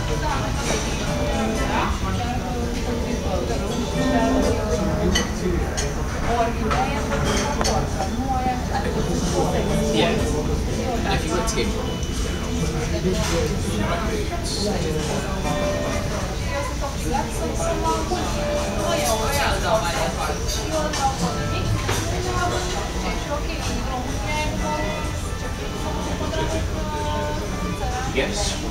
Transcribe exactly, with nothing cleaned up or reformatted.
Yeah. And if you went to get yes.